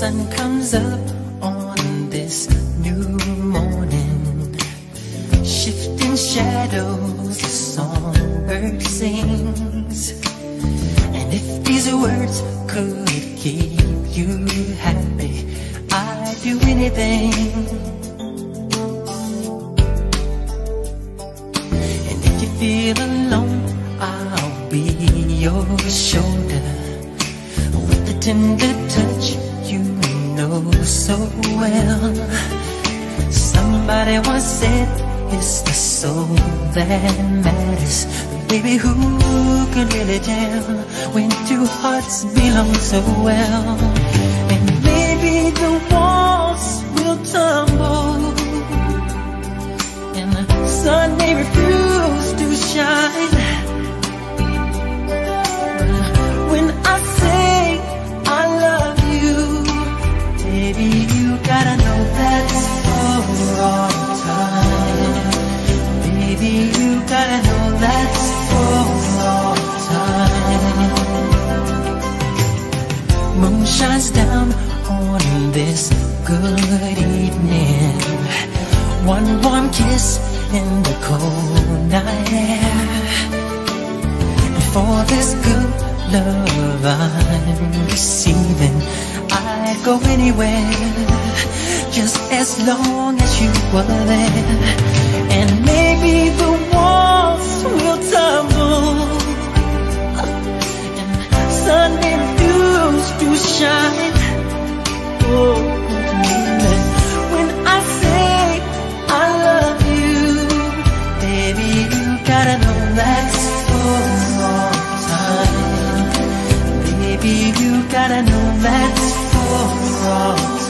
sun comes up on this new morning, shifting shadows, the songbird sings. And if these words could keep you happy, I'd do anything. And if you feel alone, I'll be your shoulder, with the tender touch you know so well. Somebody once said it's the soul that matters, but baby, who can really tell when two hearts belong so well? And maybe the walls will tumble and the sun may refuse to shine, when I say I love you, baby, you gotta know that's for all time. Baby, you gotta know that's for all time. Moon shines down on this good evening, one warm kiss in the cold night air. For this good love I'm receiving, I'd go anywhere, just as long as you were there. And maybe the walls will tumble and the sun may refuse to shine. Oh, when I say I love you, baby, you gotta know that's for all time. Baby, you gotta know that's for all time.